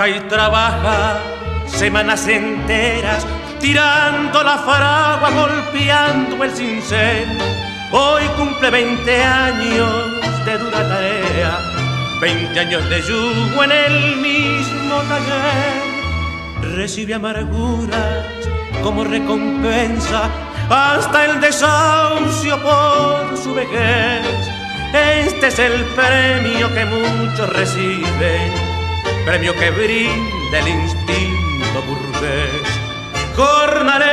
trabaja y trabaja semanas enteras, tirando la faragua, golpeando el cincel. Hoy cumple 20 años de dura tarea, 20 años de yugo en el mismo taller. Recibe amarguras como recompensa, hasta el desahucio por su vejez. Este es el premio que muchos reciben, premio que brinda el instinto burgués. Jornalero,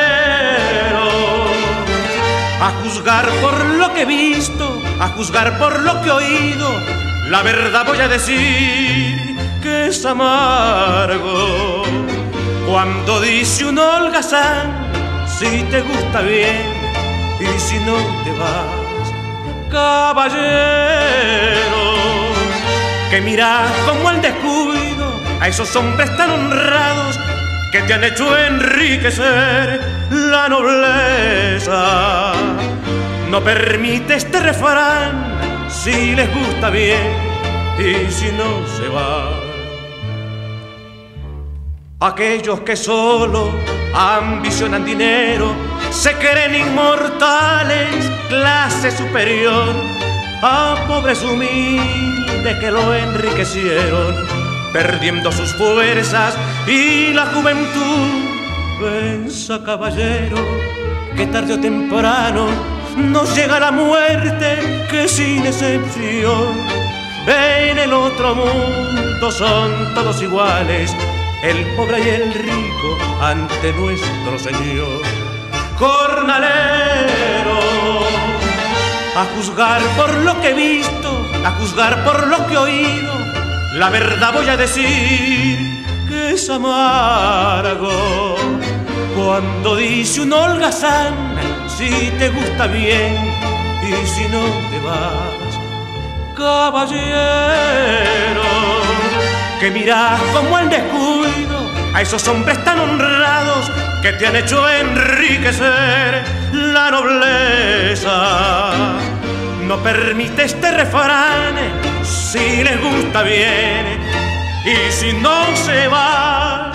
a juzgar por lo que he visto, a juzgar por lo que he oído, la verdad voy a decir que es amargo. Cuando dice un holgazán, si te gusta bien y si no te vas. Caballero, que mirás como el descuido a esos hombres tan honrados que te han hecho enriquecer la nobleza. No permite este refrán si les gusta bien y si no se va. Aquellos que solo ambicionan dinero, se creen inmortales, clase superior, a pobres humildes que lo enriquecieron, perdiendo sus fuerzas y la juventud. Pensa, caballero, que tarde o temprano nos llega la muerte, que sin excepción en el otro mundo son todos iguales, el pobre y el rico ante nuestro Señor. Jornalero, a juzgar por lo que he visto, a juzgar por lo que he oído, la verdad voy a decir que es amargo. Cuando dice un holgazán, si te gusta bien y si no te vas. Caballero, que mirás como el descuido a esos hombres tan honrados que te han hecho enriquecer la nobleza. No permite este refrán si les gusta bien y si no se va.